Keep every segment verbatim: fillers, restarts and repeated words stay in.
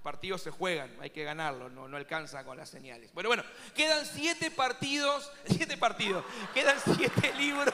partidos se juegan, hay que ganarlos, no, no alcanza con las señales. Bueno, bueno, quedan siete partidos, siete partidos, quedan siete libros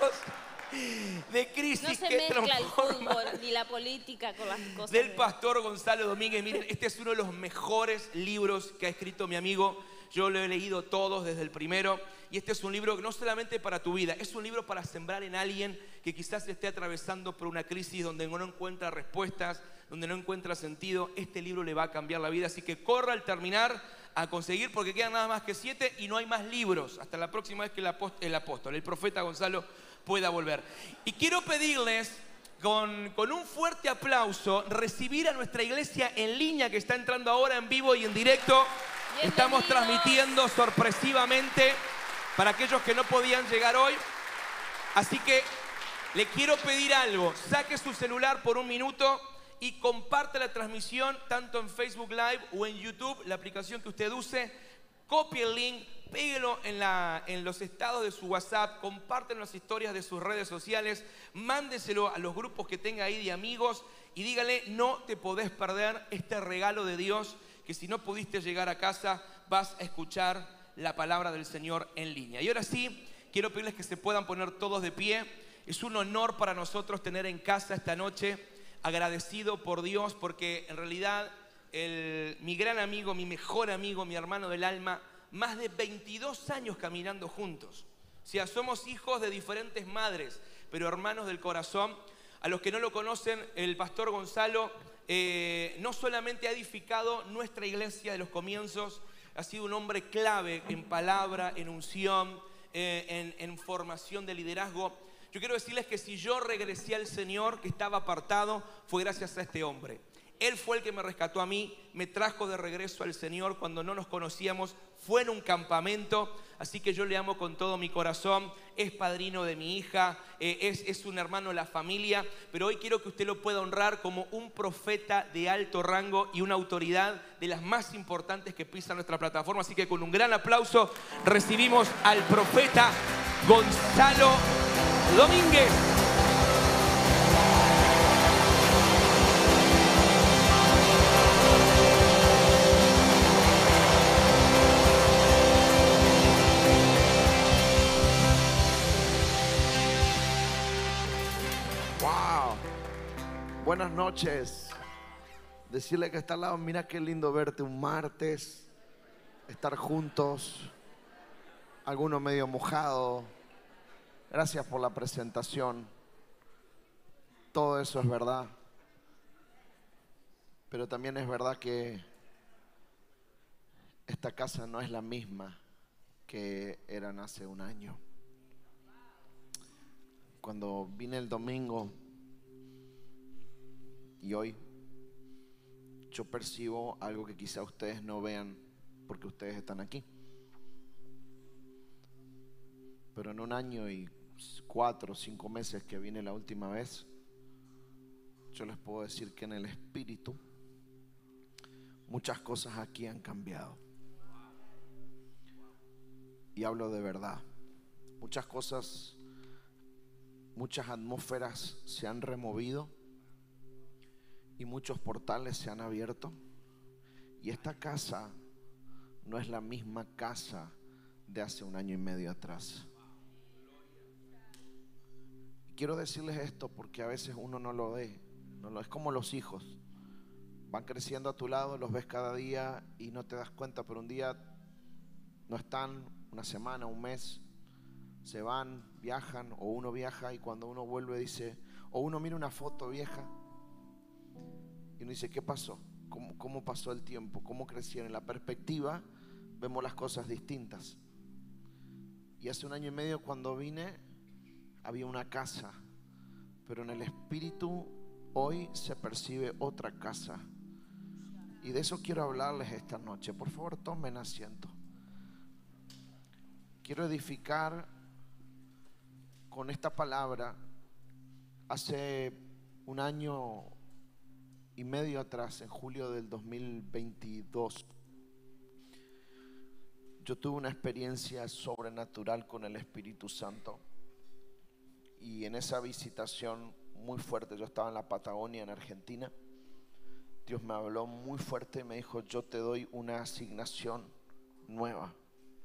de crisis no se que mezcla el transforman fútbol ni la política con las cosas del de... pastor Gonzalo Domínguez. Miren, este es uno de los mejores libros que ha escrito mi amigo. Yo lo he leído todos desde el primero. Y este es un libro no solamente para tu vida, es un libro para sembrar en alguien que quizás esté atravesando por una crisis donde no encuentra respuestas, donde no encuentra sentido. Este libro le va a cambiar la vida. Así que corra al terminar a conseguir, porque quedan nada más que siete y no hay más libros. Hasta la próxima vez que el apóstol, el, apóstol, el profeta Gonzalo pueda volver. Y quiero pedirles con, con un fuerte aplauso recibir a nuestra iglesia en línea que está entrando ahora en vivo y en directo. Estamos transmitiendo sorpresivamente para aquellos que no podían llegar hoy. Así que le quiero pedir algo. Saque su celular por un minuto y comparte la transmisión tanto en Facebook Live o en YouTube, la aplicación que usted use. Copie el link, péguelo en, la, en los estados de su WhatsApp, compártelo en las historias de sus redes sociales, mándeselo a los grupos que tenga ahí de amigos y dígale: no te podés perder este regalo de Dios, que si no pudiste llegar a casa vas a escuchar la palabra del Señor en línea. Y ahora sí, quiero pedirles que se puedan poner todos de pie. Es un honor para nosotros tener en casa esta noche, agradecido por Dios, porque en realidad el, mi gran amigo, mi mejor amigo, mi hermano del alma, más de veintidós años caminando juntos. O sea, somos hijos de diferentes madres, pero hermanos del corazón. A los que no lo conocen, el pastor Gonzalo eh, no solamente ha edificado nuestra iglesia de los comienzos, ha sido un hombre clave en palabra, en unción, eh, en, en formación de liderazgo. Yo quiero decirles que si yo regresé al Señor, que estaba apartado, fue gracias a este hombre. Él fue el que me rescató a mí, me trajo de regreso al Señor cuando no nos conocíamos, fue en un campamento, así que yo le amo con todo mi corazón. Es padrino de mi hija, eh, es, es un hermano de la familia, pero hoy quiero que usted lo pueda honrar como un profeta de alto rango y una autoridad de las más importantes que pisa nuestra plataforma. Así que con un gran aplauso recibimos al profeta Gonzalo Domínguez. Buenas noches. Decirle que está al lado: mira qué lindo verte un martes, estar juntos, alguno medio mojado. Gracias por la presentación. Todo eso es verdad. Pero también es verdad que esta casa no es la misma que eran hace un año. Cuando vine el domingo y hoy, yo percibo algo que quizá ustedes no vean porque ustedes están aquí. Pero en un año y cuatro o cinco meses que vine la última vez, yo les puedo decir que en el espíritu muchas cosas aquí han cambiado. Y hablo de verdad. Muchas cosas, muchas atmósferas se han removido y muchos portales se han abierto. Y esta casa no es la misma casa de hace un año y medio atrás. Quiero decirles esto porque a veces uno no lo ve, no lo, es como los hijos. Van creciendo a tu lado, los ves cada día y no te das cuenta, pero un día no están, una semana, un mes, se van, viajan, o uno viaja y cuando uno vuelve dice, o uno mira una foto vieja y uno dice, ¿qué pasó? ¿Cómo, cómo pasó el tiempo? ¿Cómo crecieron? En la perspectiva vemos las cosas distintas. Y hace un año y medio cuando vine había una casa, pero en el espíritu hoy se percibe otra casa. Y de eso quiero hablarles esta noche. Por favor, tomen asiento. Quiero edificar con esta palabra. Hace un año y medio atrás, en julio del dos mil veintidós, yo tuve una experiencia sobrenatural con el Espíritu Santo. Y en esa visitación muy fuerte, yo estaba en la Patagonia, en Argentina, Dios me habló muy fuerte y me dijo: yo te doy una asignación nueva.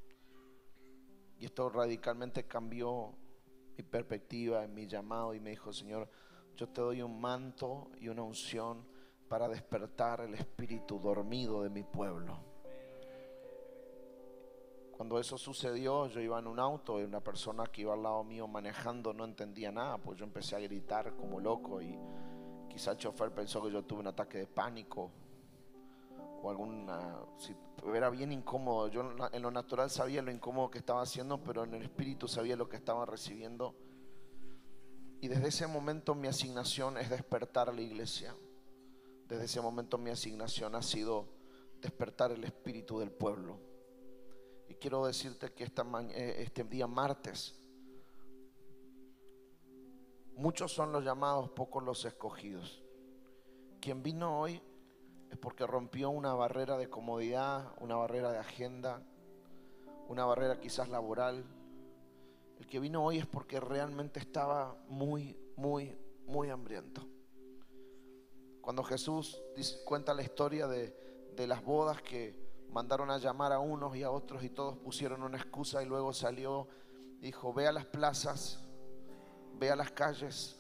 Y esto radicalmente cambió mi perspectiva en mi llamado, y me dijo: Señor, yo te doy un manto y una unción para despertar el espíritu dormido de mi pueblo. Cuando eso sucedió, yo iba en un auto y una persona que iba al lado mío manejando no entendía nada, pues yo empecé a gritar como loco, y quizá el chofer pensó que yo tuve un ataque de pánico o alguna, si, era bien incómodo. Yo en lo natural sabía lo incómodo que estaba haciendo, pero en el espíritu sabía lo que estaba recibiendo. Y desde ese momento mi asignación es despertar a la iglesia. Desde ese momento mi asignación ha sido despertar el espíritu del pueblo. Y quiero decirte que esta ma- este día martes, muchos son los llamados, pocos los escogidos. Quien vino hoy es porque rompió una barrera de comodidad, una barrera de agenda, una barrera quizás laboral. El que vino hoy es porque realmente estaba muy, muy, muy hambriento. Cuando Jesús dice, cuenta la historia de, de las bodas, que mandaron a llamar a unos y a otros y todos pusieron una excusa, y luego salió, dijo: ve a las plazas, ve a las calles.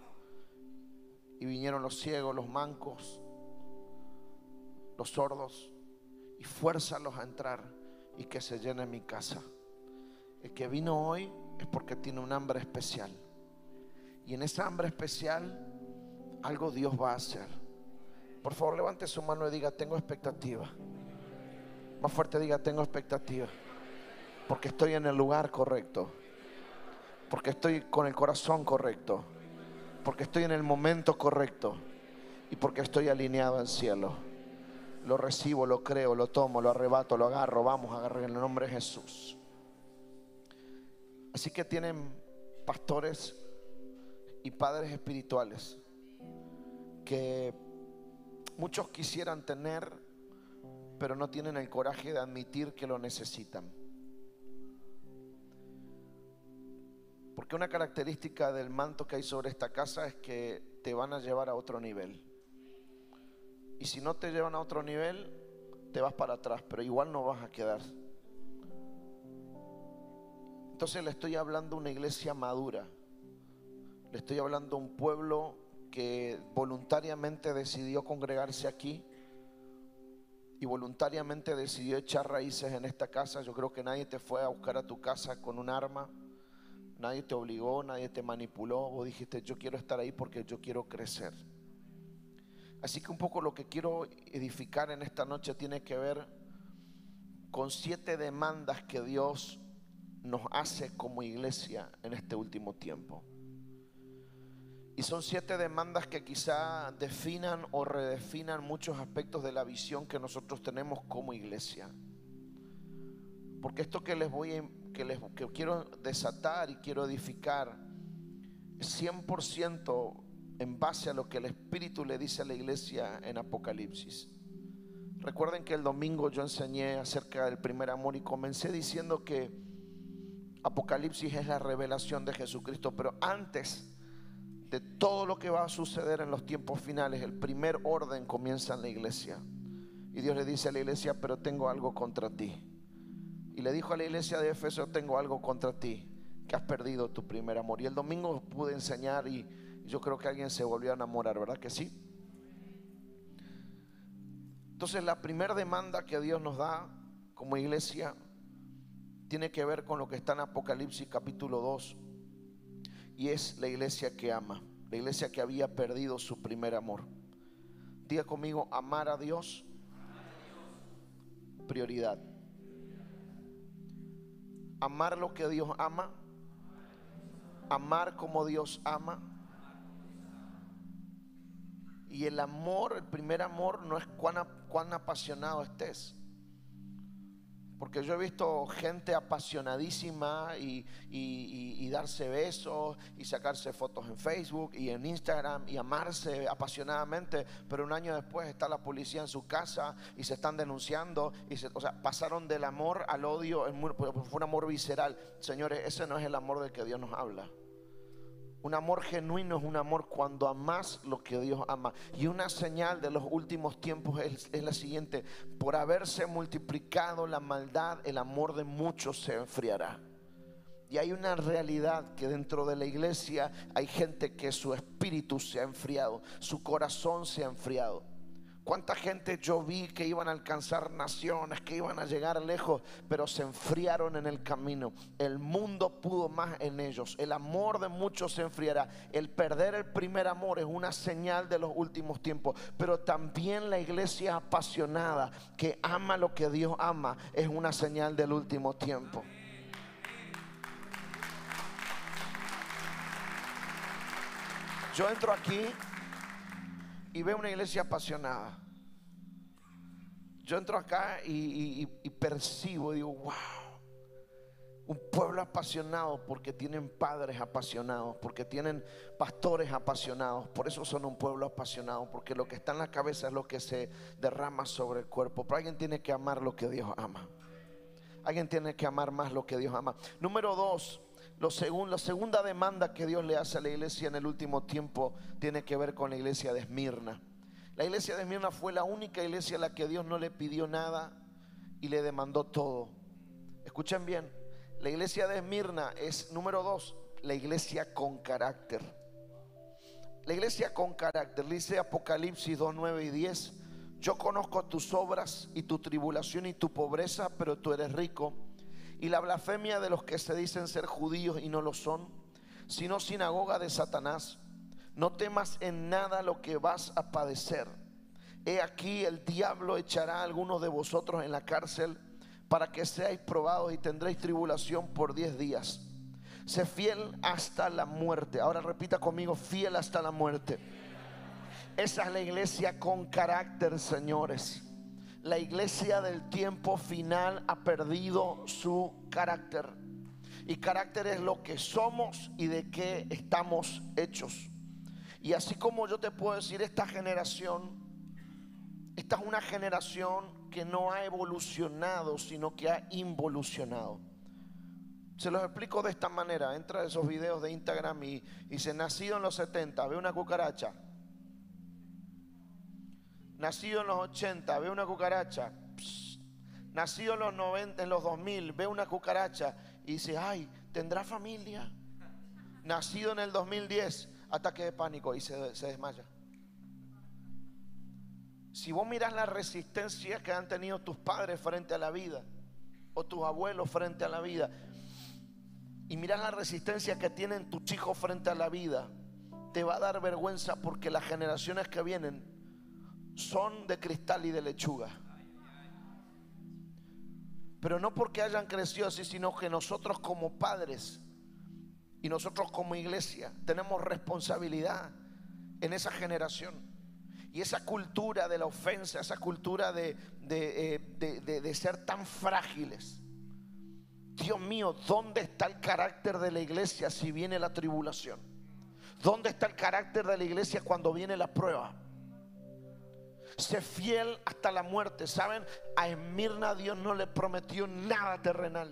Y vinieron los ciegos, los mancos, los sordos, y fuérzalos a entrar y que se llene mi casa. El que vino hoy es porque tiene un hambre especial, y en esa hambre especial algo Dios va a hacer. Por favor, levante su mano y diga: tengo expectativa. Más fuerte diga: tengo expectativa, porque estoy en el lugar correcto, porque estoy con el corazón correcto, porque estoy en el momento correcto, y porque estoy alineado al cielo. Lo recibo, lo creo, lo tomo, lo arrebato, lo agarro. Vamos a agarrar en el nombre de Jesús. Así que tienen pastores y padres espirituales que muchos quisieran tener, pero no tienen el coraje de admitir que lo necesitan. Porque una característica del manto que hay sobre esta casa es que te van a llevar a otro nivel. Y si no te llevan a otro nivel, te vas para atrás, pero igual no vas a quedar. Entonces le estoy hablando a una iglesia madura. Le estoy hablando a un pueblo que voluntariamente decidió congregarse aquí y voluntariamente decidió echar raíces en esta casa. Yo creo que nadie te fue a buscar a tu casa con un arma. Nadie te obligó, nadie te manipuló. Vos dijiste: yo quiero estar ahí porque yo quiero crecer. Así que un poco lo que quiero edificar en esta noche tiene que ver con siete demandas que Dios nos hace como iglesia en este último tiempo. Y son siete demandas que quizá definan o redefinan muchos aspectos de la visión que nosotros tenemos como iglesia. Porque esto que les voy a, que les que quiero desatar y quiero edificar es cien por ciento en base a lo que el Espíritu le dice a la iglesia en Apocalipsis. Recuerden que el domingo yo enseñé acerca del primer amor y comencé diciendo que Apocalipsis es la revelación de Jesucristo, pero antes de todo lo que va a suceder en los tiempos finales, el primer orden comienza en la iglesia. Y Dios le dice a la iglesia: pero tengo algo contra ti. Y le dijo a la iglesia de Éfeso: tengo algo contra ti, que has perdido tu primer amor. Y el domingo pude enseñar y yo creo que alguien se volvió a enamorar, ¿verdad que sí? Entonces la primera demanda que Dios nos da como iglesia tiene que ver con lo que está en Apocalipsis capítulo dos, y es la iglesia que ama, la iglesia que había perdido su primer amor. Diga conmigo: amar a Dios, prioridad. Amar lo que Dios ama, amar como Dios ama. Y el amor, el primer amor, no es cuán, cuán apasionado estés. Porque yo he visto gente apasionadísima y, y, y, y darse besos y sacarse fotos en Facebook y en Instagram y amarse apasionadamente, pero un año después está la policía en su casa y se están denunciando y se, o sea, pasaron del amor al odio. Fue un amor visceral. Señores, ese no es el amor del que Dios nos habla. Un amor genuino es un amor cuando amas lo que Dios ama. Y una señal de los últimos tiempos es, es la siguiente: por haberse multiplicado la maldad, el amor de muchos se enfriará. Y hay una realidad que dentro de la iglesia hay gente que su espíritu se ha enfriado, su corazón se ha enfriado. ¿Cuánta gente yo vi que iban a alcanzar naciones, que iban a llegar lejos, pero se enfriaron en el camino? El mundo pudo más en ellos. El amor de muchos se enfriará. El perder el primer amor es una señal de los últimos tiempos. Pero también la iglesia apasionada que ama lo que Dios ama es una señal del último tiempo. Yo entro aquí y veo una iglesia apasionada. Yo entro acá y, y, y percibo, digo, wow, un pueblo apasionado porque tienen padres apasionados, porque tienen pastores apasionados. Por eso son un pueblo apasionado, porque lo que está en la cabeza es lo que se derrama sobre el cuerpo. Pero alguien tiene que amar lo que Dios ama. Alguien tiene que amar más lo que Dios ama. Número dos, lo segun, la segunda demanda que Dios le hace a la iglesia en el último tiempo tiene que ver con la iglesia de Esmirna. La iglesia de Esmirna fue la única iglesia a la que Dios no le pidió nada y le demandó todo. Escuchen bien, la iglesia de Esmirna es, número dos, la iglesia con carácter. La iglesia con carácter, dice Apocalipsis dos, nueve y diez: yo conozco tus obras y tu tribulación y tu pobreza, pero tú eres rico, y la blasfemia de los que se dicen ser judíos y no lo son, sino sinagoga de Satanás. No temas en nada lo que vas a padecer. He aquí, el diablo echará a algunos de vosotros en la cárcel para que seáis probados y tendréis tribulación por diez días. Sé fiel hasta la muerte. Ahora repita conmigo: fiel hasta la muerte. Esa es la iglesia con carácter, señores. La iglesia del tiempo final ha perdido su carácter. Y carácter es lo que somos y de qué estamos hechos. Y así como yo te puedo decir, esta generación, esta es una generación que no ha evolucionado, sino que ha involucionado. Se los explico de esta manera. Entra a esos videos de Instagram y dice: nacido en los setenta, ve una cucaracha. Nacido en los ochenta, ve una cucaracha. Psst. Nacido en los noventa, en los dos mil, ve una cucaracha y dice: ay, ¿tendrá familia? Nacido en el dos mil diez, ataque de pánico y se, se desmaya. Si vos mirás la resistencia que han tenido tus padres frente a la vida, o tus abuelos frente a la vida, y mirás la resistencia que tienen tus hijos frente a la vida, te va a dar vergüenza, porque las generaciones que vienen son de cristal y de lechuga. Pero no porque hayan crecido así, sino que nosotros como padres y nosotros como iglesia tenemos responsabilidad en esa generación. Y esa cultura de la ofensa, esa cultura de, de, eh, de, de, de ser tan frágiles. Dios mío, ¿dónde está el carácter de la iglesia si viene la tribulación? ¿Dónde está el carácter de la iglesia cuando viene la prueba? Sé fiel hasta la muerte. ¿Saben? A Esmirna Dios no le prometió nada terrenal.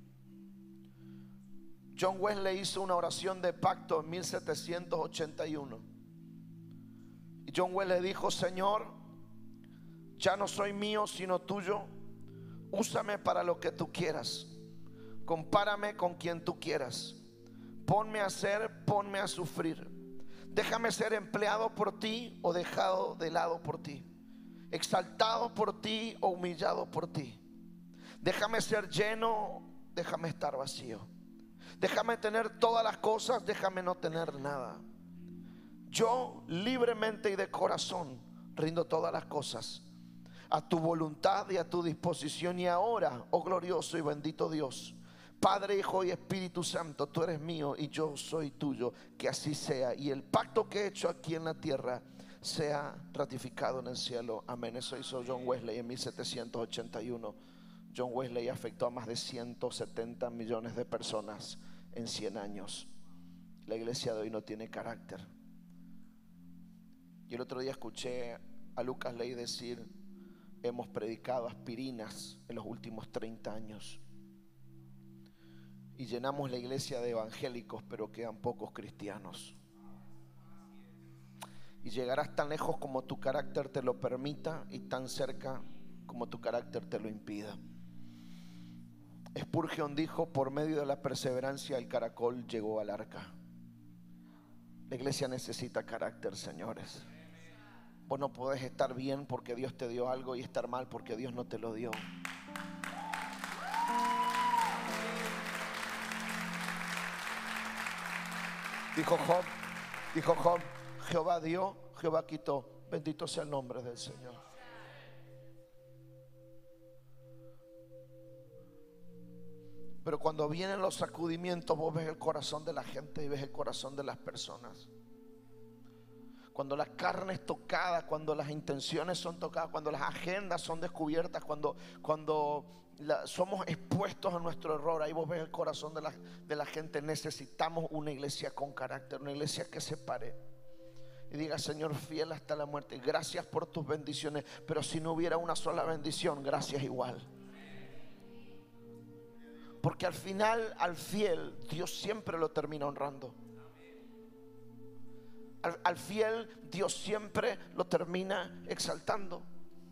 John Wesley hizo una oración de pacto en mil setecientos ochenta y uno. Y John Wesley dijo: Señor, ya no soy mío sino tuyo. Úsame para lo que tú quieras. Compárame con quien tú quieras. Ponme a hacer, ponme a sufrir. Déjame ser empleado por ti o dejado de lado por ti. Exaltado por ti o humillado por ti. Déjame ser lleno, déjame estar vacío. Déjame tener todas las cosas, déjame no tener nada. Yo libremente y de corazón rindo todas las cosas a tu voluntad y a tu disposición. Y ahora, oh glorioso y bendito Dios, Padre, Hijo y Espíritu Santo, tú eres mío y yo soy tuyo. Que así sea. Y el pacto que he hecho aquí en la tierra sea ratificado en el cielo. Amén. Eso hizo John Wesley en mil setecientos ochenta y uno. John Wesley afectó a más de ciento setenta millones de personas en cien años. La iglesia de hoy no tiene carácter. Y el otro día escuché a Lucas Ley decir: hemos predicado aspirinas en los últimos treinta años. y llenamos la iglesia de evangélicos, pero quedan pocos cristianos. Y llegarás tan lejos como tu carácter te lo permita y tan cerca como tu carácter te lo impida. Spurgeon dijo: por medio de la perseverancia el caracol llegó al arca. La iglesia necesita carácter, señores. Vos no podés estar bien porque Dios te dio algo y estar mal porque Dios no te lo dio. Dijo Job, dijo Job, Jehová dio, Jehová quitó. Bendito sea el nombre del Señor. Pero cuando vienen los sacudimientos, vos ves el corazón de la gente y ves el corazón de las personas. Cuando la carne es tocada, cuando las intenciones son tocadas, cuando las agendas son descubiertas, cuando, cuando la, somos expuestos a nuestro error, ahí vos ves el corazón de la, de la gente. Necesitamos una iglesia con carácter, una iglesia que se pare y diga: Señor, fiel hasta la muerte, gracias por tus bendiciones, pero si no hubiera una sola bendición, gracias igual. Porque al final, al fiel, Dios siempre lo termina honrando. Al, al fiel, Dios siempre lo termina exaltando.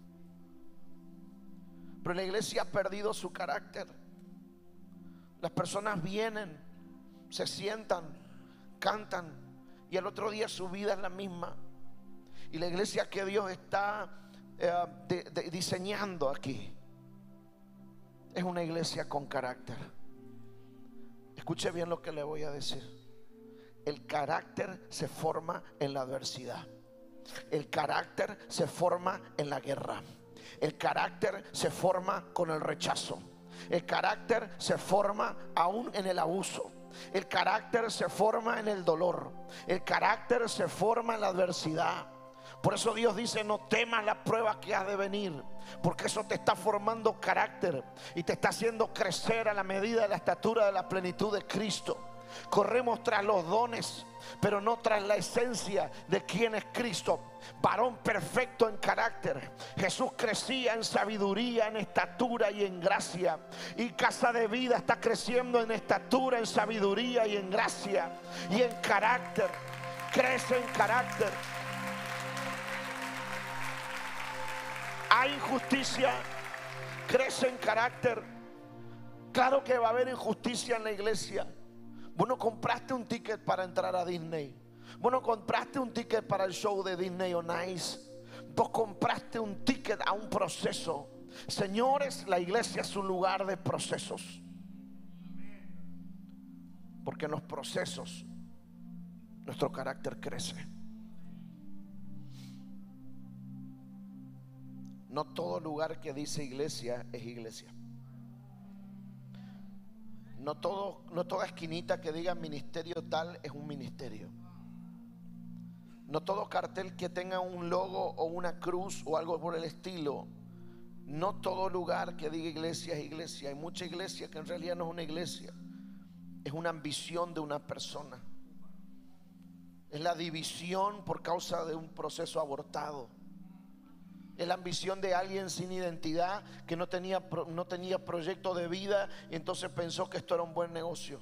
Pero la iglesia ha perdido su carácter. Las personas vienen, se sientan, cantan, y el otro día su vida es la misma. Y la iglesia que Dios está eh, de, de, diseñando aquí es una iglesia con carácter. Escuche bien lo que le voy a decir. El carácter se forma en la adversidad. El carácter se forma en la guerra. El carácter se forma con el rechazo. El carácter se forma aún en el abuso. El carácter se forma en el dolor. El carácter se forma en la adversidad. Por eso Dios dice: no temas la prueba que has de venir, porque eso te está formando carácter y te está haciendo crecer a la medida de la estatura de la plenitud de Cristo. Corremos tras los dones, pero no tras la esencia de quién es Cristo. Varón perfecto en carácter. Jesús crecía en sabiduría, en estatura y en gracia. Y Casa de Vida está creciendo en estatura, en sabiduría y en gracia y en carácter. Crece en carácter. Hay injusticia, crece en carácter. Claro que va a haber injusticia en la iglesia. Vos no compraste un ticket para entrar a Disney. Vos no compraste un ticket para el show de Disney on Ice. Vos compraste un ticket a un proceso. Señores, la iglesia es un lugar de procesos. Porque en los procesos nuestro carácter crece. No todo lugar que dice iglesia es iglesia. No, todo, no toda esquinita que diga ministerio tal es un ministerio. No todo cartel que tenga un logo o una cruz o algo por el estilo. No todo lugar que diga iglesia es iglesia. Hay mucha iglesia que en realidad no es una iglesia. Es una ambición de una persona. Es la división por causa de un proceso abortado. Es la ambición de alguien sin identidad que no tenía, no tenía proyecto de vida y entonces pensó que esto era un buen negocio.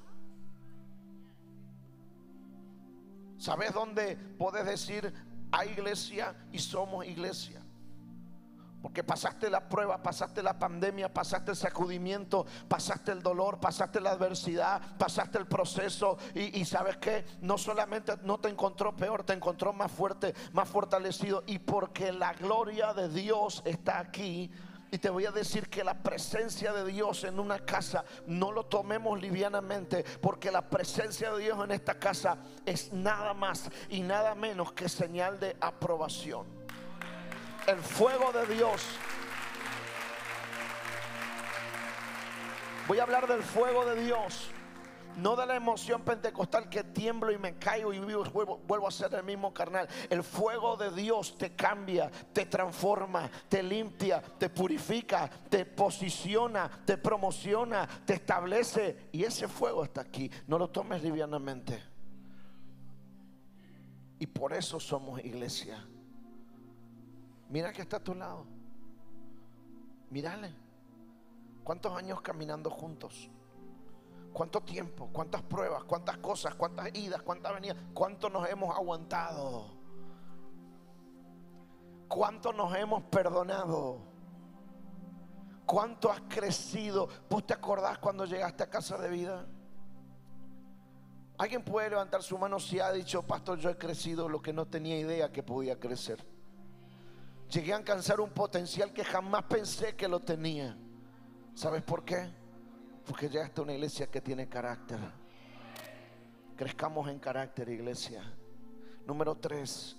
¿Sabes dónde podés decir hay iglesia y somos iglesia? Porque pasaste la prueba, pasaste la pandemia, pasaste el sacudimiento, pasaste el dolor, pasaste la adversidad, pasaste el proceso y, y ¿sabes qué? No solamente no te encontró peor, te encontró más fuerte, más fortalecido. Y porque la gloria de Dios está aquí. Y te voy a decir que la presencia de Dios en una casa no lo tomemos livianamente, porque la presencia de Dios en esta casa es nada más y nada menos que señal de aprobación. El fuego de Dios. Voy a hablar del fuego de Dios, no de la emoción pentecostal que tiemblo y me caigo y vivo, vuelvo, vuelvo a ser el mismo carnal. El fuego de Dios te cambia, te transforma, te limpia, te purifica, te posiciona, te promociona, te establece. Y ese fuego está aquí. No lo tomes livianamente. Y por eso somos iglesia. Mira que está a tu lado. Mírale. ¿Cuántos años caminando juntos? ¿Cuánto tiempo? ¿Cuántas pruebas? ¿Cuántas cosas? ¿Cuántas idas? ¿Cuántas venidas? ¿Cuánto nos hemos aguantado? ¿Cuánto nos hemos perdonado? ¿Cuánto has crecido? ¿Vos te acordás cuando llegaste a Casa de Vida? ¿Alguien puede levantar su mano si ha dicho: pastor, yo he crecido lo que no tenía idea que podía crecer? Llegué a alcanzar un potencial que jamás pensé que lo tenía. ¿Sabes por qué? Porque llegaste a una iglesia que tiene carácter. Crezcamos en carácter, iglesia. Número tres,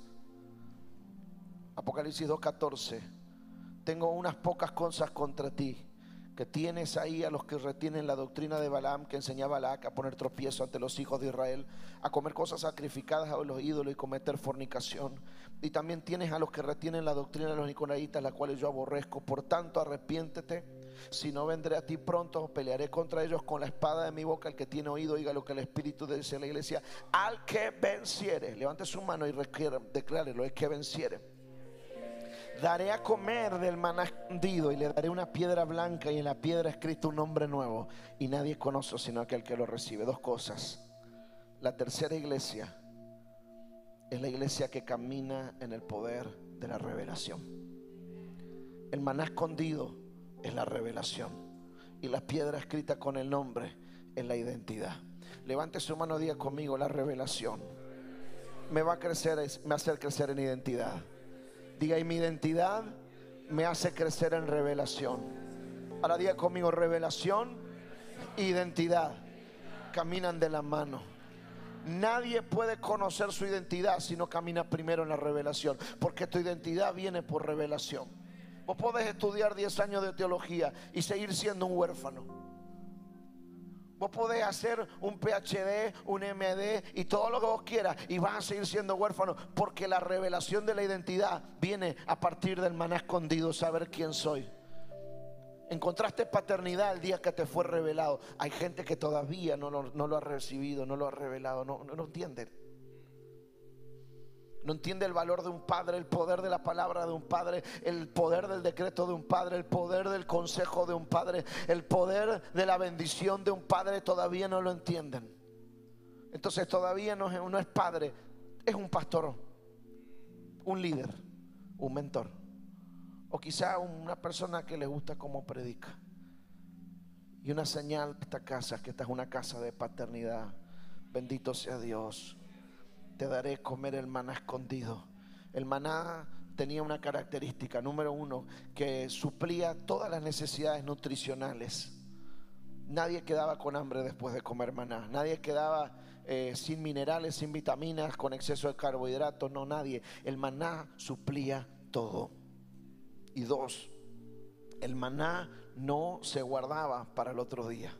Apocalipsis dos catorce. Tengo unas pocas cosas contra ti, que tienes ahí a los que retienen la doctrina de Balaam, que enseñaba a Balac a poner tropiezo ante los hijos de Israel, a comer cosas sacrificadas a los ídolos y cometer fornicación. Y también tienes a los que retienen la doctrina de los nicolaitas, la cual yo aborrezco. Por tanto, arrepiéntete, si no vendré a ti pronto, pelearé contra ellos con la espada de mi boca. El que tiene oído, oiga lo que el Espíritu dice a la iglesia. Al que venciere, levante su mano y declárelo: el que venciere, daré a comer del maná escondido, y le daré una piedra blanca, y en la piedra escrito un nombre nuevo, y nadie conoce sino aquel que lo recibe. Dos cosas. La tercera iglesia es la iglesia que camina en el poder de la revelación. El maná escondido es la revelación, y la piedra escrita con el nombre es la identidad. Levante su mano y diga conmigo: la revelación me va a crecer, me va a hacer crecer en identidad. Diga: y mi identidad me hace crecer en revelación. Ahora diga conmigo: revelación e identidad caminan de la mano. Nadie puede conocer su identidad si no camina primero en la revelación, porque tu identidad viene por revelación. Vos podés estudiar diez años de teología y seguir siendo un huérfano. Vos podés hacer un P H D, un M D y todo lo que vos quieras, y vas a seguir siendo huérfano, porque la revelación de la identidad viene a partir del maná escondido, saber quién soy. Encontraste paternidad el día que te fue revelado. Hay gente que todavía no lo, no lo ha recibido, no lo ha revelado, no, no, no entiende. No entiende el valor de un padre, el poder de la palabra de un padre, el poder del decreto de un padre, el poder del consejo de un padre, el poder de la bendición de un padre. Todavía no lo entienden. Entonces todavía no es, no es padre, es un pastor, un líder, un mentor, o quizá una persona que le gusta cómo predica. Y una señal de esta casa, que esta es una casa de paternidad. Bendito sea Dios. Te daré comer el maná escondido. El maná tenía una característica, número uno, que suplía todas las necesidades nutricionales. Nadie quedaba con hambre después de comer maná. Nadie quedaba eh, sin minerales, sin vitaminas, con exceso de carbohidratos. No, nadie. El maná suplía todo. Y dos, el maná no se guardaba para el otro día.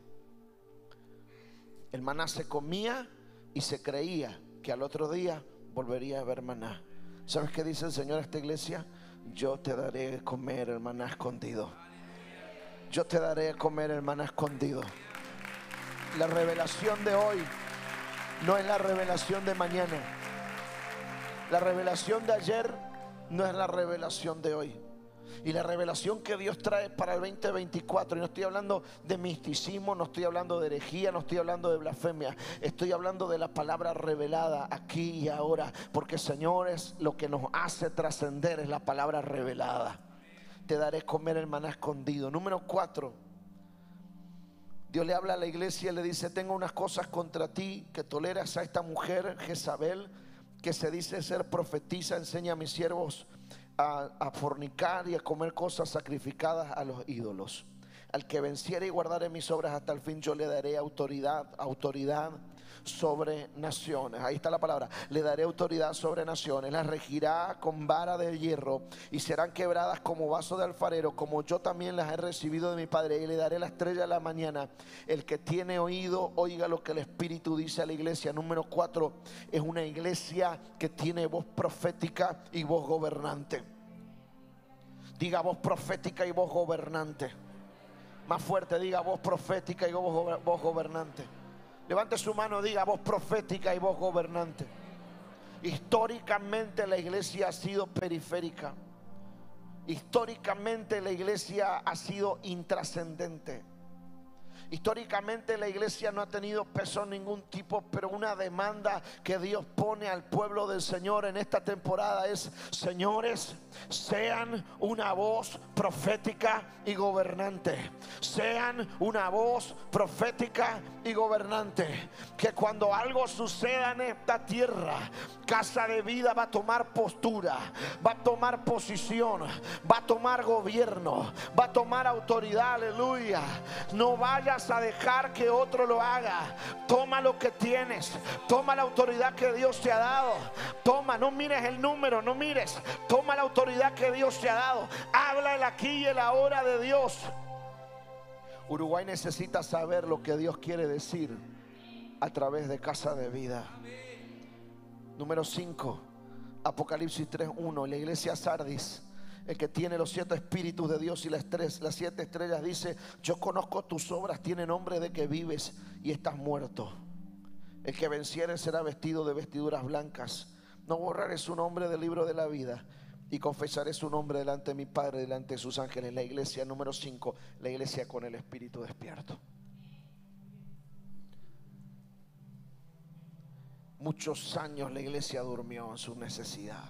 El maná se comía y se creía que al otro día volvería a haber maná. ¿Sabes qué dice el Señor a esta iglesia? Yo te daré a comer el maná escondido. Yo te daré a comer el maná escondido. La revelación de hoy no es la revelación de mañana. La revelación de ayer no es la revelación de hoy. Y la revelación que Dios trae para el veinte veinticuatro, y no estoy hablando de misticismo, no estoy hablando de herejía, no estoy hablando de blasfemia, estoy hablando de la palabra revelada aquí y ahora, porque señores, lo que nos hace trascender es la palabra revelada. Te daré comer el maná escondido. Número cuatro, Dios le habla a la iglesia y le dice: tengo unas cosas contra ti, que toleras a esta mujer Jezabel, que se dice ser profetisa, enseña a mis siervos A, a fornicar y a comer cosas sacrificadas a los ídolos. Al que venciere y guardare mis obras hasta el fin, yo le daré autoridad, autoridad sobre naciones. Ahí está la palabra. Le daré autoridad sobre naciones. Las regirá con vara de hierro y serán quebradas como vaso de alfarero, como yo también las he recibido de mi Padre. Y le daré la estrella de la mañana. El que tiene oído, oiga lo que el Espíritu dice a la iglesia. Número cuatro, es una iglesia que tiene voz profética y voz gobernante. Diga: voz profética y voz gobernante. Más fuerte, diga: voz profética y voz, voz gobernante. Levante su mano, diga: voz profética y voz gobernante. Históricamente la iglesia ha sido periférica. Históricamente la iglesia ha sido intrascendente. Históricamente la iglesia no ha tenido peso en ningún tipo, pero una demanda que Dios pone al pueblo del Señor en esta temporada es: señores, sean una voz profética y gobernante. Sean una voz profética y gobernante. Que cuando algo suceda en esta tierra, Casa de Vida va a tomar postura, va a tomar posición, va a tomar gobierno, va a tomar autoridad. Aleluya. No vayas a dejar que otro lo haga. Toma lo que tienes, toma la autoridad que Dios te ha dado. Toma, no mires el número, no mires. Toma la autoridad que Dios te ha dado. Habla el aquí y el ahora de Dios. Uruguay necesita saber lo que Dios quiere decir a través de Casa de Vida. Número cinco, Apocalipsis tres uno. La iglesia Sardis, el que tiene los siete espíritus de Dios y las, tres, las siete estrellas, dice: yo conozco tus obras, tiene nombre de que vives y estás muerto. El que venciere será vestido de vestiduras blancas. No borraré su nombre del libro de la vida, y confesaré su nombre delante de mi Padre, delante de sus ángeles. La iglesia número cinco, la iglesia con el espíritu despierto. Muchos años la iglesia durmió en su necesidad.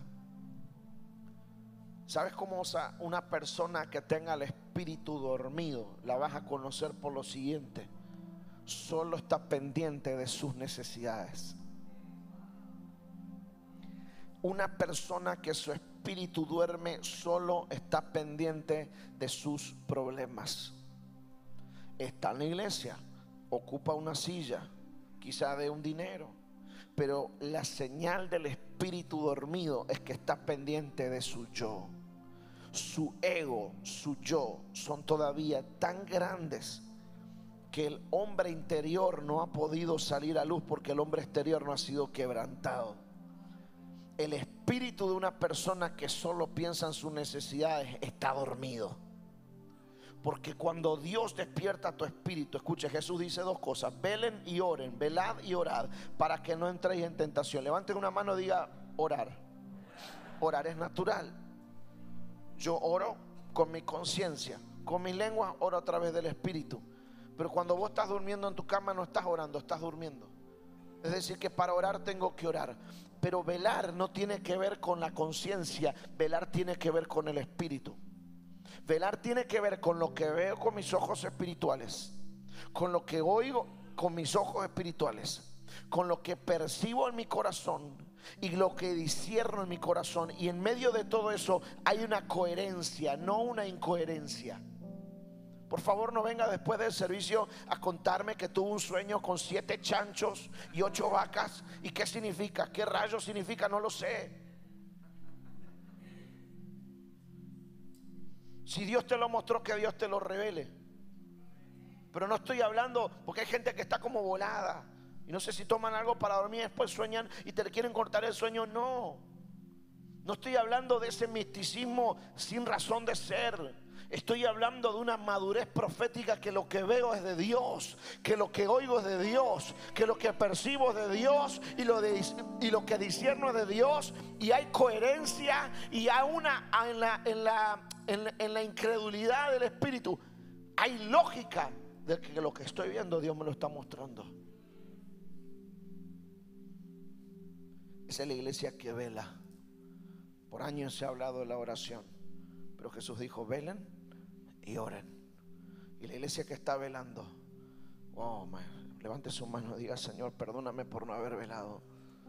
¿Sabes cómo una persona que tenga el espíritu dormido la vas a conocer? Por lo siguiente: solo está pendiente de sus necesidades. Una persona que su espíritu duerme solo está pendiente de sus problemas. Está en la iglesia, ocupa una silla, quizá de un dinero, pero la señal del espíritu dormido es que está pendiente de su yo. Su ego, su yo son todavía tan grandes que el hombre interior no ha podido salir a luz, porque el hombre exterior no ha sido quebrantado. El espíritu de una persona que solo piensa en sus necesidades está dormido. Porque cuando Dios despierta tu espíritu, escuche, Jesús dice dos cosas: velen y oren, velad y orad, para que no entréis en tentación. Levanten una mano y diga: orar. Orar es natural. Yo oro con mi conciencia, con mi lengua oro a través del espíritu. Pero cuando vos estás durmiendo en tu cama, no estás orando, estás durmiendo. Es decir, que para orar tengo que orar. Pero velar no tiene que ver con la conciencia, velar tiene que ver con el espíritu. Velar tiene que ver con lo que veo con mis ojos espirituales, con lo que oigo con mis ojos espirituales, con lo que percibo en mi corazón y lo que discierno en mi corazón. Y en medio de todo eso hay una coherencia, no una incoherencia. Por favor, no venga después del servicio a contarme que tuvo un sueño con siete chanchos y ocho vacas. ¿Y qué significa? ¿Qué rayos significa? No lo sé. Si Dios te lo mostró, que Dios te lo revele. Pero no estoy hablando, porque hay gente que está como volada y no sé si toman algo para dormir y después sueñan y te quieren cortar el sueño. No, no estoy hablando de ese misticismo sin razón de ser. Estoy hablando de una madurez profética, que lo que veo es de Dios, que lo que oigo es de Dios, que lo que percibo es de Dios y lo, de, y lo que discierno es de Dios. Y hay coherencia y hay una en la, en la, en la, en la incredulidad del espíritu. Hay lógica de que lo que estoy viendo Dios me lo está mostrando. Esa es la iglesia que vela. Por años se ha hablado de la oración, pero Jesús dijo: velen y oren. Y la iglesia que está velando, oh, man, levante su mano y diga: Señor, perdóname por no haber velado.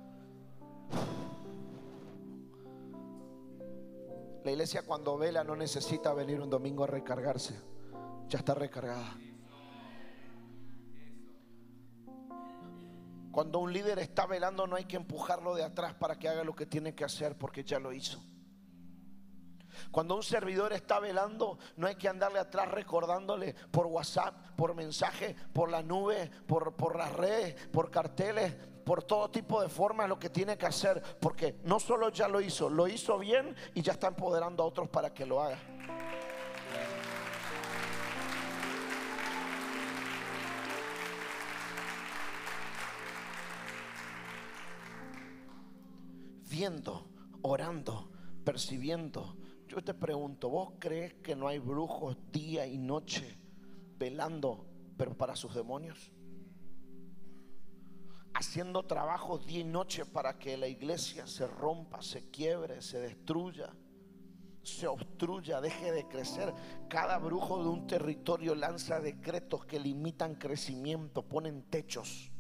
La iglesia cuando vela no necesita venir un domingo a recargarse, ya está recargada. Cuando un líder está velando, no hay que empujarlo de atrás para que haga lo que tiene que hacer, porque ya lo hizo. Cuando un servidor está velando, no hay que andarle atrás recordándole por WhatsApp, por mensaje, por la nube, por, por las redes, por carteles, por todo tipo de formas lo que tiene que hacer, porque no solo ya lo hizo, lo hizo bien y ya está empoderando a otros para que lo haga. Viendo, orando, percibiendo. Yo te pregunto, ¿vos crees que no hay brujos día y noche velando, pero para sus demonios. Haciendo trabajo día y noche para que la iglesia se rompa, se quiebre, se destruya, se obstruya, deje de crecer. Cada brujo de un territorio lanza decretos que limitan crecimiento, ponen techos.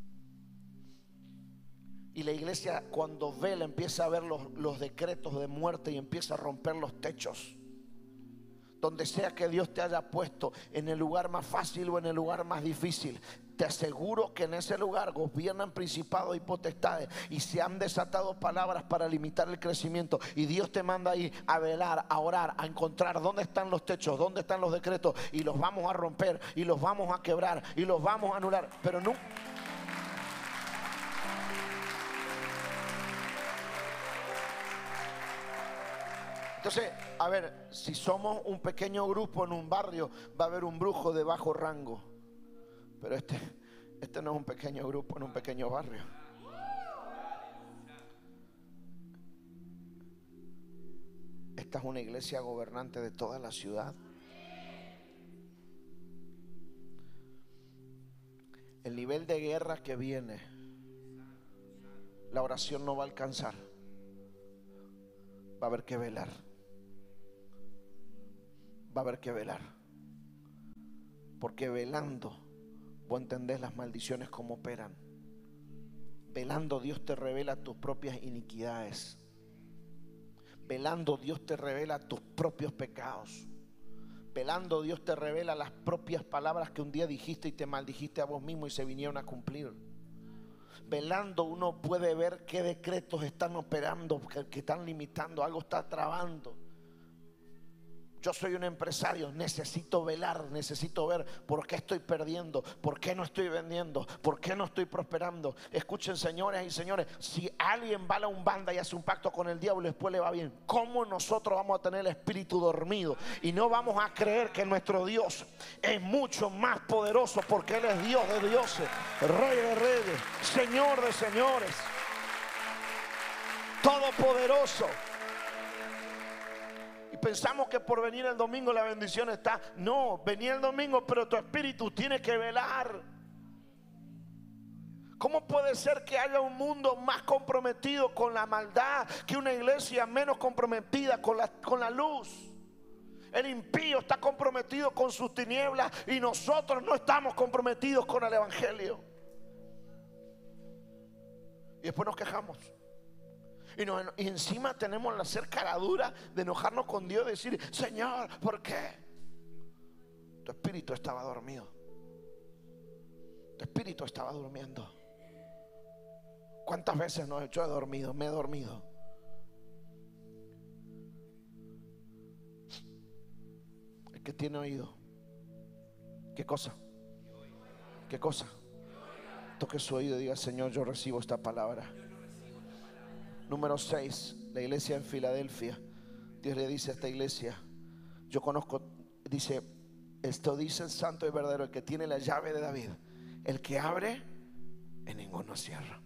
Y la iglesia, cuando vela, empieza a ver los, los decretos de muerte y empieza a romper los techos. Donde sea que Dios te haya puesto, en el lugar más fácil o en el lugar más difícil, te aseguro que en ese lugar gobiernan principados y potestades y se han desatado palabras para limitar el crecimiento. Y Dios te manda ahí a velar, a orar, a encontrar dónde están los techos, dónde están los decretos, y los vamos a romper y los vamos a quebrar y los vamos a anular. Pero no. Entonces, a ver, si somos un pequeño grupo en un barrio, va a haber un brujo de bajo rango. Pero este, este no es un pequeño grupo en un pequeño barrio. Esta es una iglesia gobernante de toda la ciudad. El nivel de guerra que viene, la oración no va a alcanzar. Va a haber que velar. Va a haber que velar. Porque velando vos entendés las maldiciones como operan. Velando Dios te revela tus propias iniquidades. Velando Dios te revela tus propios pecados. Velando Dios te revela las propias palabras que un día dijiste y te maldijiste a vos mismo y se vinieron a cumplir. Velando uno puede ver qué decretos están operando, que, que están limitando, algo está trabando. Yo soy un empresario, necesito velar, necesito ver por qué estoy perdiendo, por qué no estoy vendiendo, por qué no estoy prosperando. Escuchen, señores y señores, si alguien va a la Umbanda y hace un pacto con el diablo y después le va bien, ¿cómo nosotros vamos a tener el espíritu dormido? Y no vamos a creer que nuestro Dios es mucho más poderoso, porque Él es Dios de dioses, Rey de reyes, Señor de señores, todopoderoso. Y pensamos que por venir el domingo la bendición está. No, venir el domingo, pero tu espíritu tiene que velar. ¿Cómo puede ser que haya un mundo más comprometido con la maldad que una iglesia menos comprometida con la, con la luz? El impío está comprometido con sus tinieblas y nosotros no estamos comprometidos con el evangelio. Y después nos quejamos. Y, nos, y encima tenemos la hacer cara dura de enojarnos con Dios y decir: Señor, ¿por qué? Tu espíritu estaba dormido. Tu espíritu estaba durmiendo. ¿Cuántas veces no he hecho? He dormido, me he dormido. El que tiene oído, ¿qué cosa? ¿Qué cosa? Toque su oído y diga: Señor, yo recibo esta palabra. Número seis, la iglesia en Filadelfia. Dios le dice a esta iglesia: yo conozco, dice, esto dice el santo y verdadero, el que tiene la llave de David, el que abre y ninguno cierra,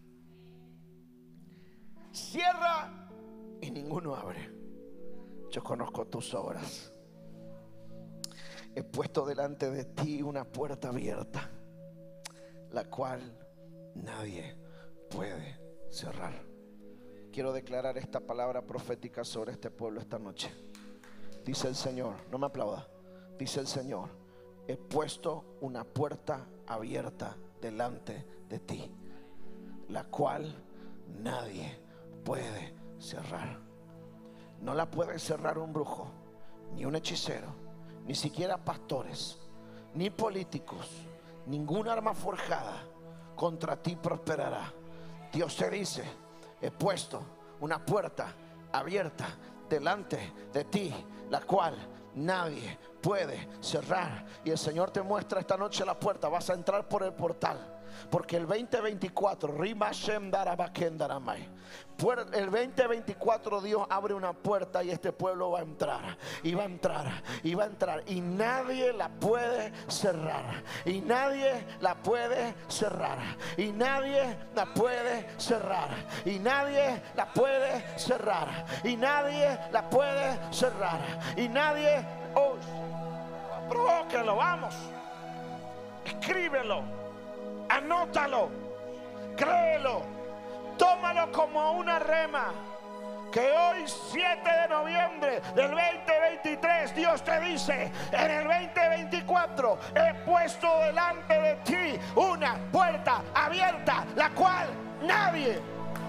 cierra y ninguno abre. Yo conozco tus obras. He puesto delante de ti una puerta abierta, la cual nadie puede cerrar. Quiero declarar esta palabra profética sobre este pueblo esta noche. Dice el Señor, no me aplauda, dice el Señor: he puesto una puerta abierta delante de ti, la cual nadie puede cerrar. No la puede cerrar un brujo, ni un hechicero, ni siquiera pastores, ni políticos. Ningún arma forjada contra ti prosperará. Dios te dice: he puesto una puerta abierta delante de ti, la cual nadie puede cerrar. Y el Señor te muestra esta noche la puerta. Vas a entrar por el portal, porque el veinte veinticuatro, el veinte veinticuatro Dios abre una puerta y este pueblo va a entrar, y va a entrar, y va a entrar, y nadie la puede cerrar, y nadie la puede cerrar, y nadie la puede cerrar, y nadie la puede cerrar, y nadie la puede cerrar, y nadie. Oh, provóquenlo, vamos. Escríbelo, anótalo, créelo, tómalo como una rema. Que hoy, siete de noviembre del veinte veintitrés, Dios te dice: en el veinte veinticuatro he puesto delante de ti una puerta abierta, la cual nadie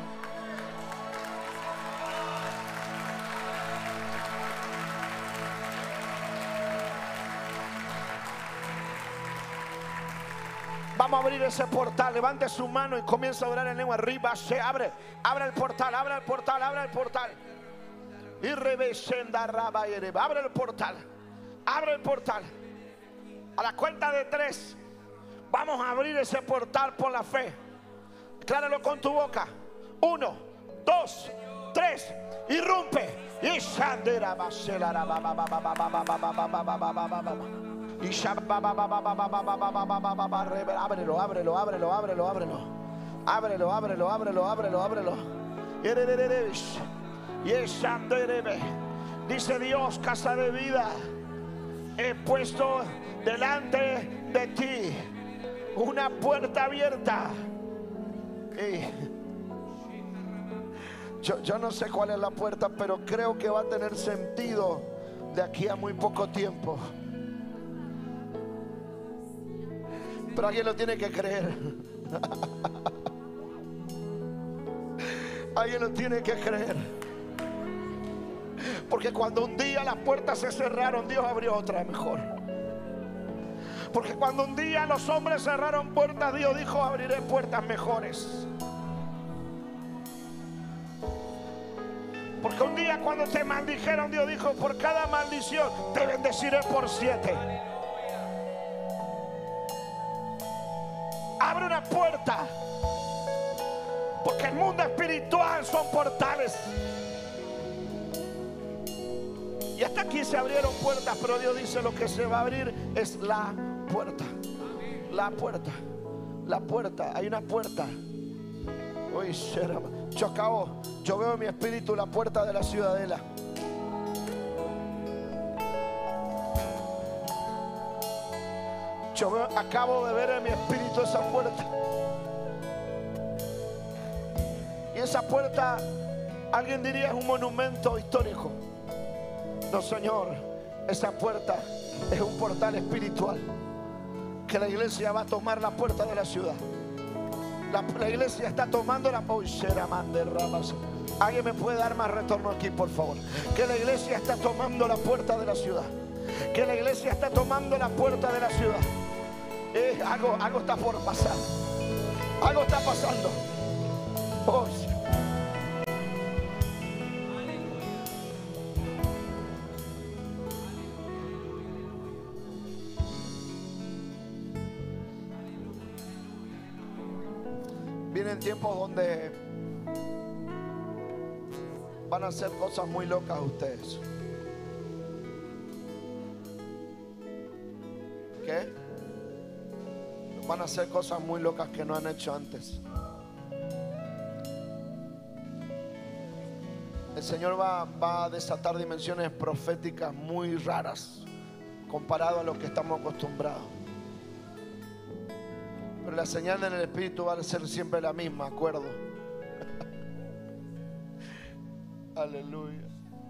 vamos a abrir ese portal. Levante su mano y comienza a orar en lengua. Arriba se abre, abre el portal, abre el portal, abre el portal. Y revesenda raba y ereba. Abre el portal, abre el portal. A la cuenta de tres vamos a abrir ese portal por la fe. Decláralo con tu boca. Uno, dos, tres. Irrumpe. Y shandera baselara baba baba baba baba baba baba baba. Y ábrelo, ábrelo, ábrelo, ábrelo, ábrelo. Ábrelo, ábrelo, ábrelo, ábrelo, ábrelo. Dice Dios: casa de vida, he puesto delante de ti una puerta abierta. Yo, yo no sé cuál es la puerta, pero creo que va a tener sentido de aquí a muy poco tiempo. Pero alguien lo tiene que creer. Alguien lo tiene que creer. Porque cuando un día las puertas se cerraron, Dios abrió otra mejor. Porque cuando un día los hombres cerraron puertas, Dios dijo: abriré puertas mejores. Porque un día cuando te maldijeron, Dios dijo: por cada maldición te bendeciré por siete. Abre una puerta, porque el mundo espiritual son portales. Y hasta aquí se abrieron puertas, pero Dios dice: lo que se va a abrir es la puerta. La puerta, la puerta, hay una puerta. Uy, yo acabo, yo veo en mi espíritu la puerta de la ciudadela. Yo veo, acabo de ver en mi espíritu esa puerta. Y esa puerta, alguien diría, es un monumento histórico. No, Señor, esa puerta es un portal espiritual. Que la iglesia va a tomar la puerta de la ciudad. La, la iglesia está tomando la pollera de ramas. Alguien me puede dar más retorno aquí, por favor. Que la iglesia está tomando la puerta de la ciudad. Que la iglesia está tomando la puerta de la ciudad. Eh, algo, algo está por pasar. Algo está pasando. Oh, sí. Vienen tiempos donde van a hacer cosas muy locas ustedes. ¿Qué? Van a hacer cosas muy locas que no han hecho antes. El Señor va, va a desatar dimensiones proféticas muy raras comparado a lo que estamos acostumbrados. Pero la señal en el Espíritu va a ser siempre la misma, acuerdo. Aleluya.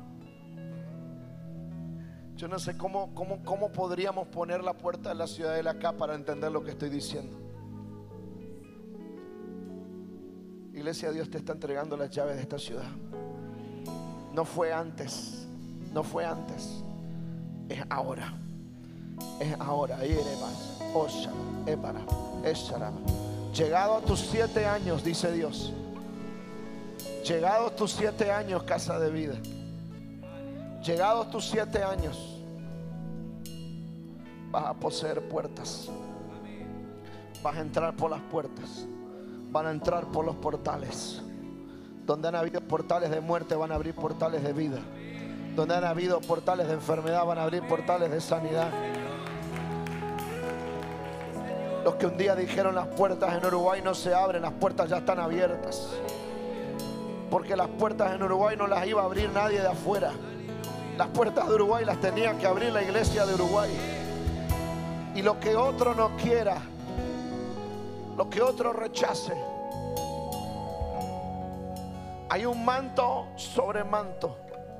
Yo no sé cómo, cómo, cómo podríamos poner la puerta de la ciudadela acá para entender lo que estoy diciendo. Iglesia, Dios te está entregando las llaves de esta ciudad. No fue antes, no fue antes, es ahora. Es ahora. Llegado a tus siete años, dice Dios. Llegado a tus siete años, casa de vida. Llegado a tus siete años, vas a poseer puertas. Vas a entrar por las puertas. Van a entrar por los portales. Donde han habido portales de muerte, van a abrir portales de vida. Donde han habido portales de enfermedad, van a abrir portales de sanidad. Los que un día dijeron las puertas en Uruguay no se abren, las puertas ya están abiertas. Porque las puertas en Uruguay no las iba a abrir nadie de afuera. Las puertas de Uruguay las tenía que abrir la iglesia de Uruguay. Y lo que otro no quiera, lo que otro rechace, hay un manto sobre manto.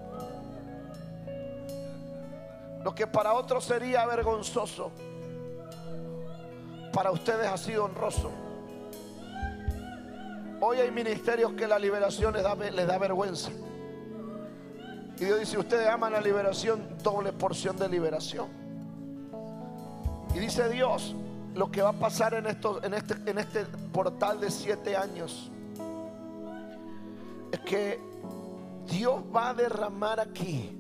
Lo que para otros sería vergonzoso, para ustedes ha sido honroso. Hoy hay ministerios que la liberación les da, les da vergüenza. Y Dios dice: ustedes aman la liberación, doble porción de liberación. Y dice Dios, lo que va a pasar en, estos, en, este, en este portal de siete años es que Dios va a derramar aquí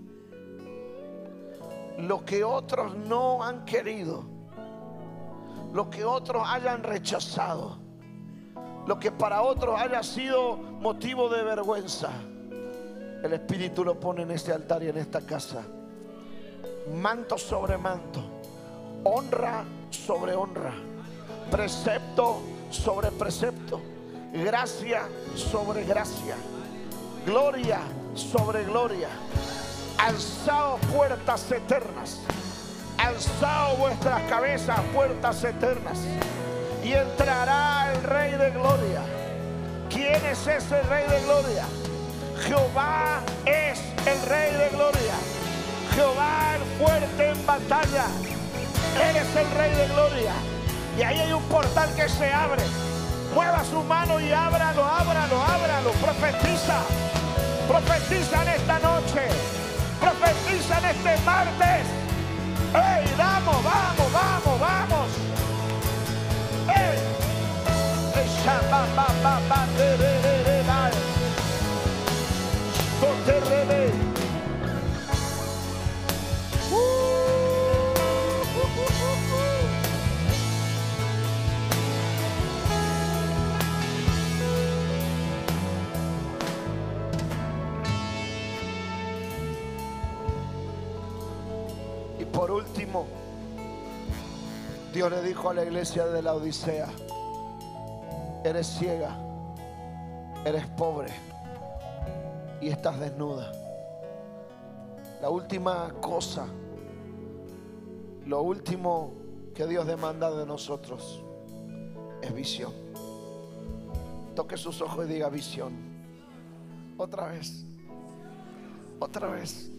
lo que otros no han querido, lo que otros hayan rechazado, lo que para otros haya sido motivo de vergüenza. El Espíritu lo pone en este altar y en esta casa. Manto sobre manto, honra sobre honra, precepto sobre precepto, gracia sobre gracia, gloria sobre gloria. Alzado puertas eternas, alzado vuestras cabezas puertas eternas, y entrará el Rey de Gloria. ¿Quién es ese Rey de Gloria? Jehová es el Rey de Gloria. Jehová el fuerte en batalla. Él es el Rey de Gloria. Y ahí hay un portal que se abre. Mueva su mano y ábralo, ábralo, ábralo. Profetiza. Profetiza en esta noche. Profetiza en este martes. ¡Ey, vamos, vamos, vamos, vamos! ¡Ey! Y por último, Dios le dijo a la iglesia de la Odisea: eres ciega, eres pobre y estás desnuda. La última cosa, lo último que Dios demanda de nosotros es visión. Toque sus ojos y diga: visión. Otra vez, otra vez.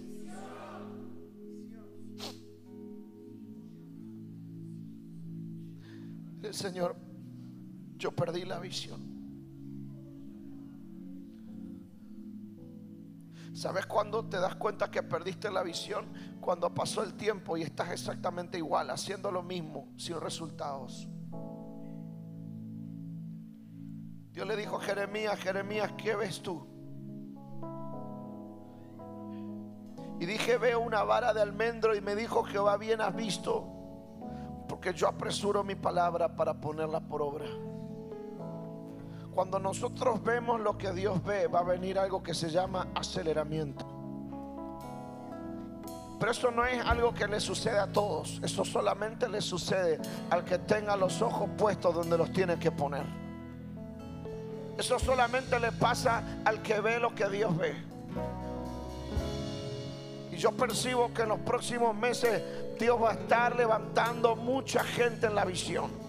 El Señor, yo perdí la visión. ¿Sabes cuándo te das cuenta que perdiste la visión? Cuando pasó el tiempo y estás exactamente igual, haciendo lo mismo, sin resultados. Dios le dijo a Jeremías: Jeremías, ¿qué ves tú? Y dije: veo una vara de almendro. Y me dijo Jehová: bien has visto, porque yo apresuro mi palabra para ponerla por obra. Cuando nosotros vemos lo que Dios ve, va a venir algo que se llama aceleramiento. Pero eso no es algo que le sucede a todos. Eso solamente le sucede al que tenga los ojos puestos donde los tiene que poner. Eso solamente le pasa al que ve lo que Dios ve. Y yo percibo que en los próximos meses Dios va a estar levantando mucha gente en la visión.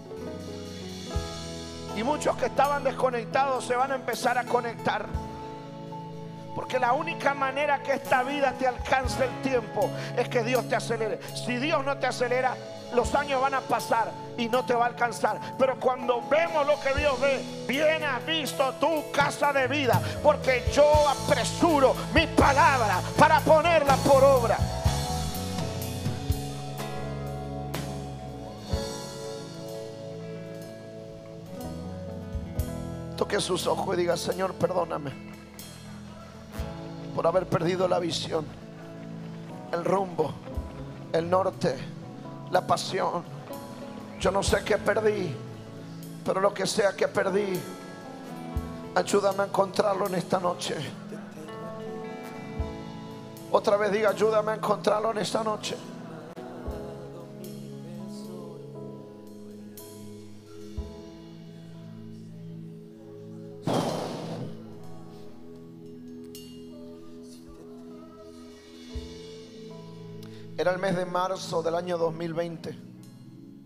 Y muchos que estaban desconectados se van a empezar a conectar. Porque la única manera que esta vida te alcance el tiempo es que Dios te acelere. Si Dios no te acelera, los años van a pasar y no te va a alcanzar. Pero cuando vemos lo que Dios ve, bien has visto tu casa de vida, porque yo apresuro mi palabra para ponerla por obra. Toque sus ojos y diga: Señor, perdóname por haber perdido la visión, el rumbo, el norte, la pasión. Yo no sé qué perdí, pero lo que sea que perdí, ayúdame a encontrarlo en esta noche. Otra vez diga: ayúdame a encontrarlo en esta noche. Era el mes de marzo del año dos mil veinte.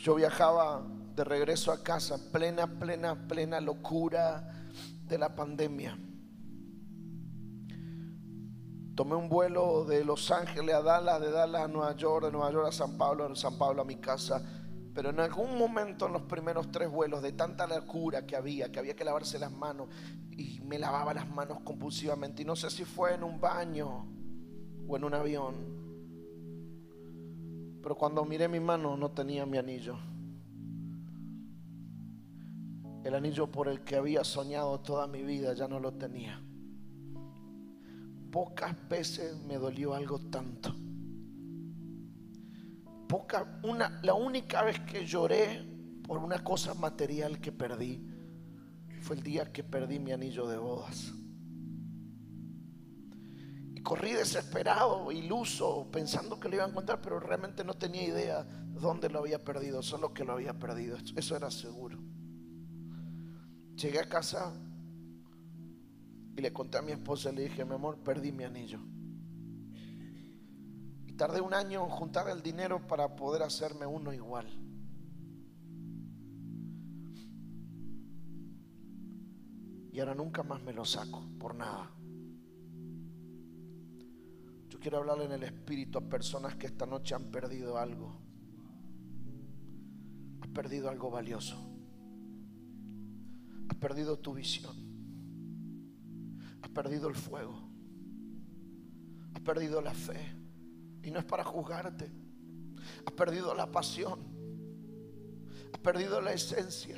Yo viajaba de regreso a casa, plena, plena, plena locura de la pandemia. Tomé un vuelo de Los Ángeles a Dallas, de Dallas a Nueva York, de Nueva York a San Pablo, de San Pablo a mi casa. Pero en algún momento en los primeros tres vuelos, de tanta locura que había, que había que lavarse las manos, y me lavaba las manos compulsivamente, y no sé si fue en un baño o en un avión, pero cuando miré mi mano no tenía mi anillo. El anillo por el que había soñado toda mi vida ya no lo tenía. Pocas veces me dolió algo tanto. Poca, una, la única vez que lloré por una cosa material que perdí fue el día que perdí mi anillo de bodas. Y corrí desesperado, iluso, pensando que lo iba a encontrar, pero realmente no tenía idea dónde lo había perdido, solo que lo había perdido. Eso era seguro. Llegué a casa y le conté a mi esposa y le dije: mi amor, perdí mi anillo. Y tardé un año en juntar el dinero para poder hacerme uno igual. Y ahora nunca más me lo saco, por nada. Yo quiero hablarle en el espíritu a personas que esta noche han perdido algo. Has perdido algo valioso. Has perdido tu visión. Has perdido el fuego. Has perdido la fe. Y no es para juzgarte. Has perdido la pasión. Has perdido la esencia.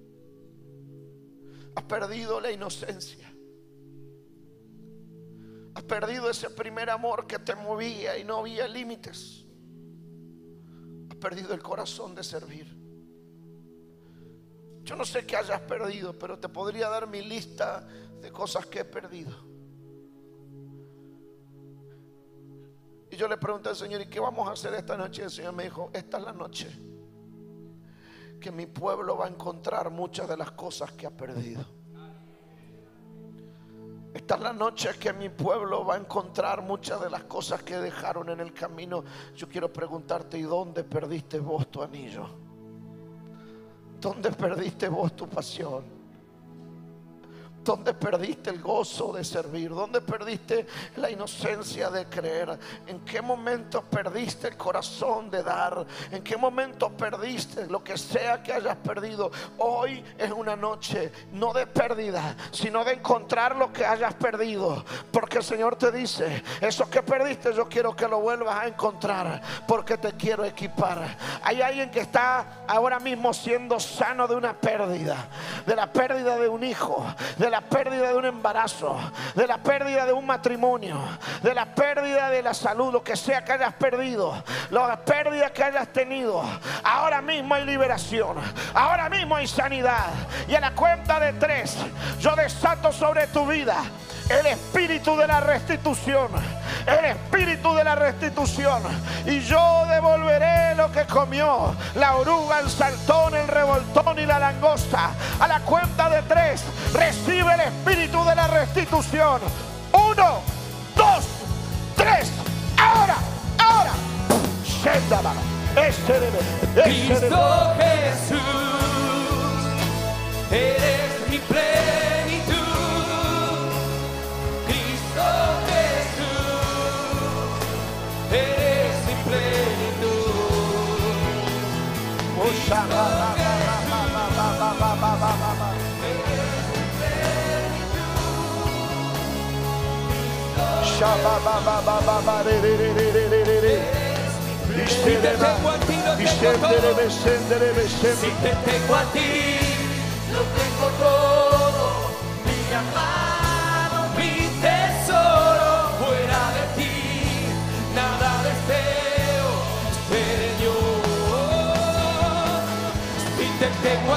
Has perdido la inocencia. Has perdido ese primer amor que te movía y no había límites. Has perdido el corazón de servir. Yo no sé qué hayas perdido, pero te podría dar mi lista de cosas que he perdido. Y yo le pregunté al Señor: ¿y qué vamos a hacer esta noche? Y el Señor me dijo: esta es la noche que mi pueblo va a encontrar muchas de las cosas que ha perdido. Esta es la noche que mi pueblo va a encontrar muchas de las cosas que dejaron en el camino. Yo quiero preguntarte: ¿y dónde perdiste vos tu anillo? ¿Dónde perdiste vos tu pasión? ¿Dónde perdiste el gozo de servir? ¿Dónde perdiste la inocencia de creer? ¿En qué momento perdiste el corazón de dar? ¿En qué momento perdiste lo que sea que hayas perdido? Hoy es una noche no de pérdida, sino de encontrar lo que hayas perdido. Porque el Señor te dice: eso que perdiste yo quiero que lo vuelvas a encontrar, porque te quiero equipar. Hay alguien que está ahora mismo siendo sano de una pérdida, de la pérdida de un hijo, de la pérdida de un embarazo, de la pérdida de un matrimonio, de la pérdida de la salud, lo que sea que hayas perdido, la pérdida que hayas tenido. Ahora mismo hay liberación, ahora mismo hay sanidad. Y a la cuenta de tres yo desato sobre tu vida el espíritu de la restitución, el espíritu de la restitución. Y yo devolveré lo que comió la oruga, el saltón, el revoltón y la langosta. A la cuenta de tres recibe el espíritu de la restitución. Uno, dos, tres. Ahora, ahora. Este debe, este Cristo Jesús, eres mi plenitud. Cristo Jesús, eres mi plenitud. Oh, Shabbat. Si te tengo a ti, lo tengo todo. Si te tengo a ti, lo tengo todo. Mi amado, mi tesoro. Fuera de ti, nada deseo. Señor, si te tengo